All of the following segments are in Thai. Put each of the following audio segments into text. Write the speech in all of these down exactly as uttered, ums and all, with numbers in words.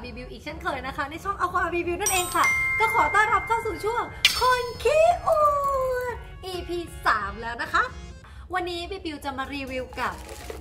บีบิวอีกเช่นเคยนะคะในช่องอควาบีบิวนั่นเองค่ะก็ขอต้อนรับเข้าสู่ช่วงคนขี้อวด อี พี สาม แล้วนะคะวันนี้บีบิวจะมารีวิวกับ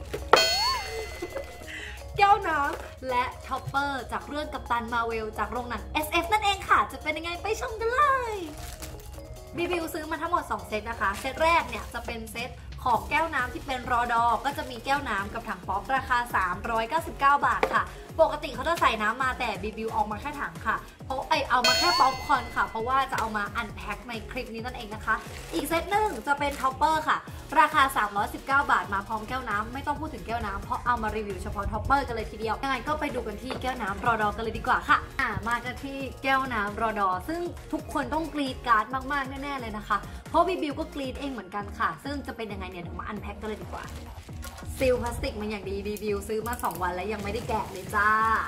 แก้วน้ำและท็อปเปอร์จากเรื่องกัปตันมาร์เวลจากโรงหนัง เอส เอฟ นั่นเองค่ะจะเป็นยังไงไปชมกันเลยบีบิวซื้อมาทั้งหมดสองเซตนะคะเซตแรกเนี่ยจะเป็นเซตของแก้วน้ำที่เป็นรอดอก็จะมีแก้วน้ำกับถังป๊อปราคาสามร้อยเก้าสิบเก้าบาทค่ะปกติเขาจะใส่น้ำมาแต่บีบิวเอามาแค่ถังค่ะเพราะไอเอามาแค่ป๊อปคอร์นค่ะเพราะว่าจะเอามาอันแพ็คในคลิปนี้นั่นเองนะคะอีกเซตหนึ่งจะเป็นท็อปเปอร์ค่ะราคาสามร้อยสิบเก้าบาทมาพร้อมแก้วน้ำไม่ต้องพูดถึงแก้วน้ำเพราะเอามารีวิวเฉพาะท็อปเปอร์กันเลยทีเดียวยังไงก็ไปดูกันที่แก้วน้ำรอดอกันเลยดีกว่าค่ะอ่ามากันที่แก้วน้ำรอดอซึ่งทุกคนต้องกรีดการ์ดมากๆแน่ๆเลยนะคะเพราะบีบิวก็กรีดเองเหมือนกันค่ะซึ่งจะเป็นยังไงเนี่ยเดี๋ยวมาอันแพ็คกันเลยดีกว่าซีลพลาสติกมันอย่างดีบีบิวซื้อมาสองวันแล้วยังไม่ได้แกะเลยจ้า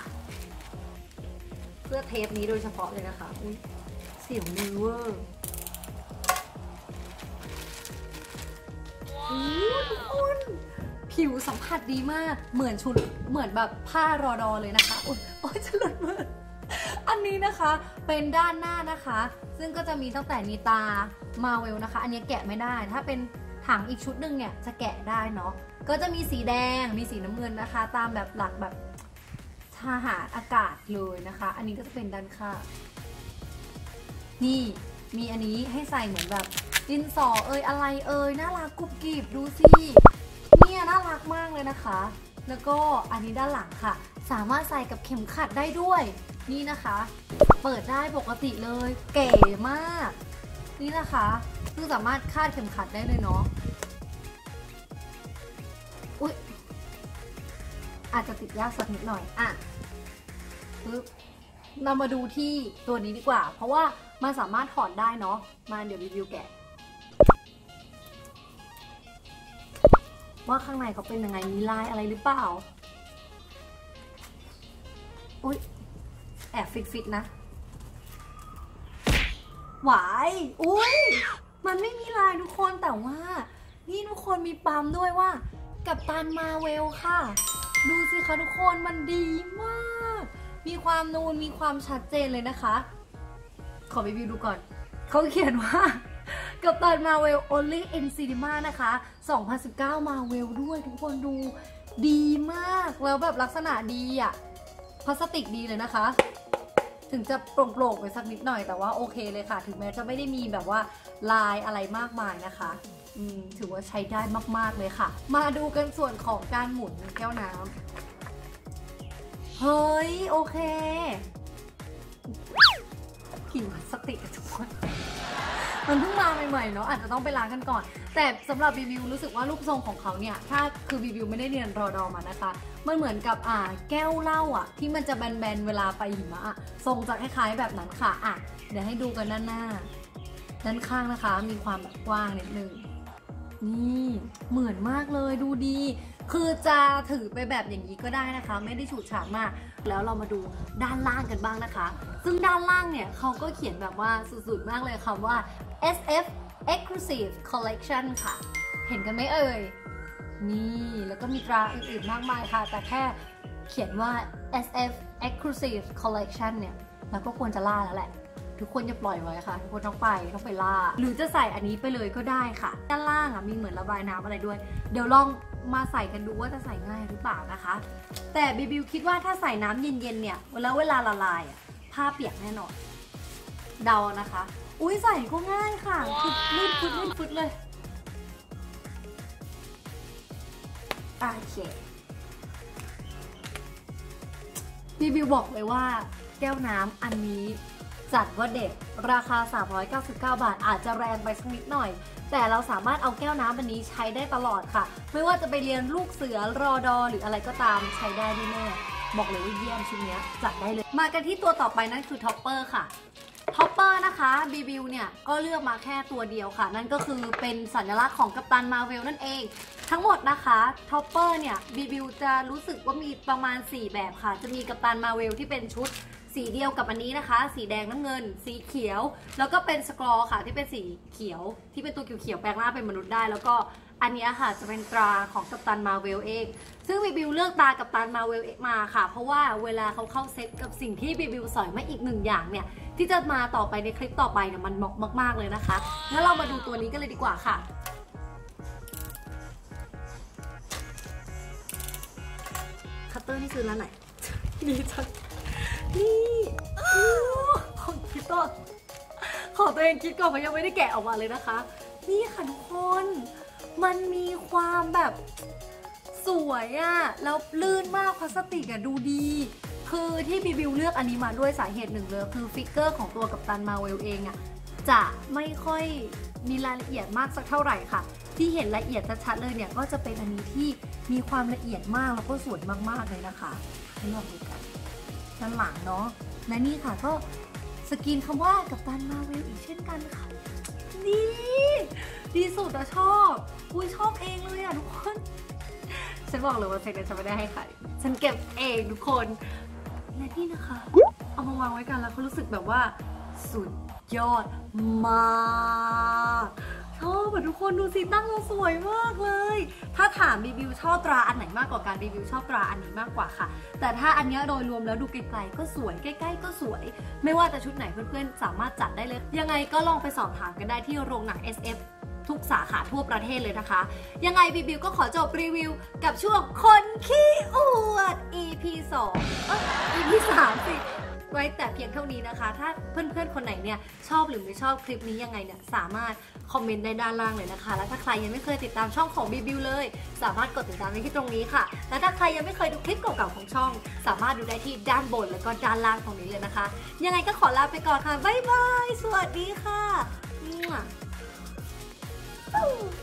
เพื่อเทปนี้โดยเฉพาะเลยนะคะอุ้ยเสียงมือเวอร์ทุกคนผิวสัมผัสดีมากเหมือนชุดเหมือนแบบผ้ารอดอเลยนะคะโอ๊ยจะหลุดมืออันนี้นะคะเป็นด้านหน้านะคะซึ่งก็จะมีตั้งแต่นิตามาเวลนะคะอันนี้แกะไม่ได้ถ้าเป็นถังอีกชุดหนึ่งเนี่ยจะแกะได้เนาะก็จะมีสีแดงมีสีน้ำเงินนะคะตามแบบหลักแบบทหารอากาศเลยนะคะอันนี้ก็จะเป็นด้านข้างนี่มีอันนี้ให้ใส่เหมือนแบบดินสอเอ่ยอะไรเอ่ยน่ารักกุบกิบดูสิเนี่ยน่ารักมากเลยนะคะแล้วก็อันนี้ด้านหลังค่ะสามารถใส่กับเข็มขัดได้ด้วยนี่นะคะเปิดได้ปกติเลยเก๋มากนี่นะคะคือสามารถคาดเข็มขัดได้เลยเนาะอุ๊ยอาจจะติดยากสักนิดหน่อยอ่ะปึ๊บเรามาดูที่ตัวนี้ดีกว่าเพราะว่ามันสามารถถอดได้เนาะมาเดี๋ยวรีวิวแกะว่าข้างในเขาเป็นยังไงมีลายอะไรหรือเปล่าอุ๊ยแอบฟิตๆนะหวายอุ๊ยมันไม่มีลายทุกคนแต่ว่านี่ทุกคนมีปั๊มด้วยว่ากัปตันมาเวลค่ะดูสิคะทุกคนมันดีมากมีความนูนมีความชัดเจนเลยนะคะขอรีวิวดูก่อนเขาเขียนว่ากัปตันมาเวล only in cinema นะคะสองพันสิบเก้ามาเวลด้วยทุกคนดูดีมากแล้วแบบลักษณะดีอ่ะพลาสติกดีเลยนะคะถึงจะโปร่งๆไปสักนิดหน่อยแต่ว่าโอเคเลยค่ะถึงแม้จะไม่ได้มีแบบว่าลายอะไรมากมายนะคะอืมถือว่าใช้ได้มากๆเลยค่ะมาดูกันส่วนของการหมุนแก้วน้ำเฮ้ยโอเคกลิ่นพลาสติกทุกคนมันเพิ่งมาใหม่ๆเนาะอาจจะต้องไปล้างกันก่อนแต่สำหรับบีบิวรู้สึกว่ารูปทรงของเขาเนี่ยถ้าคือบีบิวไม่ได้เรียนรอดอมานะคะมันเหมือนกับอ่าแก้วเหล้าอ่ะที่มันจะแบนๆเวลาไปหิมะทรงจะคล้ายๆแบบนั้นค่ะอ่ะเดี๋ยวให้ดูกันด้านหน้าด้านข้างนะคะมีความแบบกว้างนิดนึงนี่เหมือนมากเลยดูดีคือจะถือไปแบบอย่างนี้ก็ได้นะคะไม่ได้ฉูดฉาดมากแล้วเรามาดูด้านล่างกันบ้างนะคะซึ่งด้านล่างเนี่ยเขาก็เขียนแบบว่าสุดๆมากเลยคำว่า เอส เอฟ Exclusive Collection ค่ะเห็นกันไหมเอ่ยนี่แล้วก็มีตราอื่นๆมากมายค่ะแต่แค่เขียนว่า เอส เอฟ Exclusive Collection เนี่ยเราก็ควรจะล่าแล้วแหละทุกคนจะปล่อยไว้ค่ะทุกคนต้องไปต้องไปล่าหรือจะใส่อันนี้ไปเลยก็ได้ค่ะด้านล่างอ่ะมีเหมือนระบายน้ำอะไรด้วยเดี๋ยวลองมาใส่กันดูว่าจะใส่ง่ายหรือเปล่านะคะแต่บีบิวคิดว่าถ้าใส่น้ำเย็นๆเนี่ยแล้วเวลาละลายอ่ะผ้าเปียกแน่นอนเดานะคะอุ้ยใส่ก็ง่ายค่ะคือลื่นฟุดลื่นฟุดเลยโอเคบีบิวบอกเลยว่าแก้วน้ำอันนี้จัดว่าเด็ดราคาสามร้อยเก้าสิบเก้าบาทอาจจะแรงไปสักนิดหน่อยแต่เราสามารถเอาแก้วน้ำอันนี้ใช้ได้ตลอดค่ะไม่ว่าจะไปเรียนลูกเสือรอดอหรืออะไรก็ตามใช้ได้แน่ๆบอกเลยว่าเยี่ยมชุดนี้จัดได้เลยมากันที่ตัวต่อไปนั่นคือท็อปเปอร์ค่ะท็อปเปอร์นะคะบีบิวเนี่ยก็เลือกมาแค่ตัวเดียวค่ะนั่นก็คือเป็นสัญลักษณ์ของกัปตันมาร์เวลนั่นเองทั้งหมดนะคะท็อปเปอร์เนี่ยบีบิวจะรู้สึกว่ามีประมาณสี่แบบค่ะจะมีกัปตันมาร์เวลที่เป็นชุดสีเดียวกับอันนี้นะคะสีแดงน้ำเงินสีเขียวแล้วก็เป็นสกรอค่ะที่เป็นสีเขียวที่เป็นตัวเขียวๆแปลงร่างเป็นมนุษย์ได้แล้วก็อันนี้ค่ะจะเป็นตราของกัปตันมาเวลเองซึ่งบีบิวเลือกตรากัปตันมาเวลมาค่ะเพราะว่าเวลาเขาเข้าเซตกับสิ่งที่บีบิวสอยมาอีกหนึ่งอย่างเนี่ยที่จะมาต่อไปในคลิปต่อไปเนี่ยมันเหมาะมากๆเลยนะคะงั้นเรามาดูตัวนี้กันเลยดีกว่าค่ะคัตเตอร์นี่ซื้อร้านไหนดีจังนี่ของคิดตัวของตัวเองคิดก่อนเพราะยังไม่ได้แกะออกมาเลยนะคะนี่ค่ะทุกคนมันมีความแบบสวยอะแล้วลื่นมากพลาสติกอะดูดีคือที่บีบิวเลือกอันนี้มาด้วยสาเหตุหนึ่งเลยคือฟิกเกอร์ของตัวกัปตันมาเวลเองอะจะไม่ค่อยมีรายละเอียดมากสักเท่าไหร่ค่ะที่เห็นละเอียดชัดๆเลยเนี่ยก็จะเป็นอันนี้ที่มีความละเอียดมากแล้วก็สวยมากๆเลยนะคะให้ลองดูกันด้านหลังเนาะและนี่ค่ะก็สกรีนคำว่ากัปตันมาเวลอีกเช่นกันค่ะนี่ดีสุดอะชอบอุ้ยชอบเองเลยอะทุกคนฉันบอกเลยว่าเซ็กเนี่ยฉันไม่ได้ให้ใครฉันเก็บเองทุกคนและนี่นะคะเอามาวางไว้กันแล้วเขารู้สึกแบบว่าสุดยอดมากชอบอะทุกคนดูสิตั้งเราสวยมากเลยถ้าถามรีวิวชอบตราอันไหนมากกว่าการรีวิวชอบตราอันนี้มากกว่าค่ะแต่ถ้าอันนี้โดยรวมแล้วดูไกลๆก็สวยใกล้ๆก็สวยไม่ว่าจะชุดไหนเพื่อนๆสามารถจัดได้เลยยังไงก็ลองไปสอบถามกันได้ที่โรงหนัง เอส เอฟ ทุกสาขาทั่วประเทศเลยนะคะยังไงบีบิวก็ขอจบรีวิวกับช่วงคนขี้อวด อี พี สอง เอ้ย อี พี สาม สิไว้แต่เพียงเท่านี้นะคะถ้าเพื่อนๆคนไหนเนี่ยชอบหรือไม่ชอบคลิปนี้ยังไงเนี่ยสามารถคอมเมนต์ได้ด้านล่างเลยนะคะและถ้าใครยังไม่เคยติดตามช่องของบีบิวเลยสามารถกดติดตามได้ที่ตรงนี้ค่ะและถ้าใครยังไม่เคยดูคลิปเก่าๆของช่องสามารถดูได้ที่ด้านบนแล้วก็ด้านล่างตรงนี้เลยนะคะยังไงก็ขอลาไปก่อนค่ะบ๊ายบายสวัสดีค่ะ